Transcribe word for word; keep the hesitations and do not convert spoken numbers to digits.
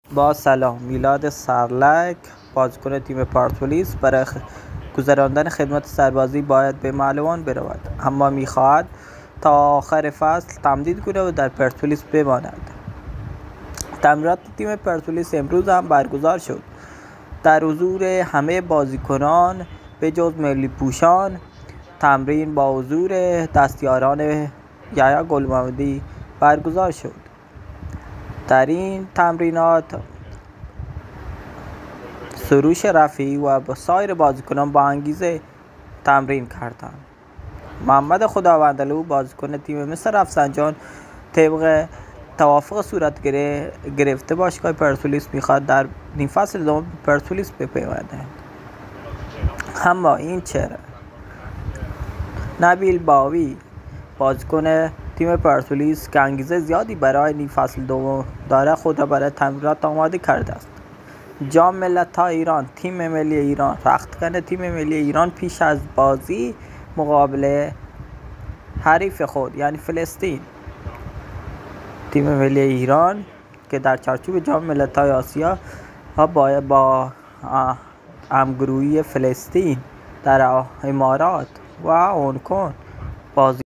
با سلام. میلاد سرلک، بازیکن تیم پرسپولیس، برای گذراندن خدمت سربازی باید به معلوان برود، اما می‌خواهد تا آخر فصل تمدید کند و در پرسپولیس بماند. تمرینات تیم پرسپولیس امروز هم برگزار شد در حضور همه بازیکنان به جز ملی پوشان. تمرین با حضور دستیاران یحیی گل‌محمدی برگزار شد. در این تمرینات سروش رفیعی و با سایر بازیکنان با انگیزه تمرین کردند. محمد خداوندلو، بازیکن تیم مس رفسنجان، طبق توافق صورت گرفته باشگاه پرسپولیس میخواد در نیم فصل دوم پرسپولیس بپیونده. اما این چرا؟ نبیل باوی، بازیکن تیم پرسپولیس که انگیزه زیادی برای نیم فصل دوم داره، خود را برای تمرینات آماده کرده است. جام ملت‌های ایران، تیم ملی ایران، رختکن تیم ملی ایران پیش از بازی مقابل حریف خود یعنی فلسطین، تیم ملی ایران که در چارچوب جام ملت‌های آسیا با با همگروهی فلسطین در امارات و هنگ کنگ بازی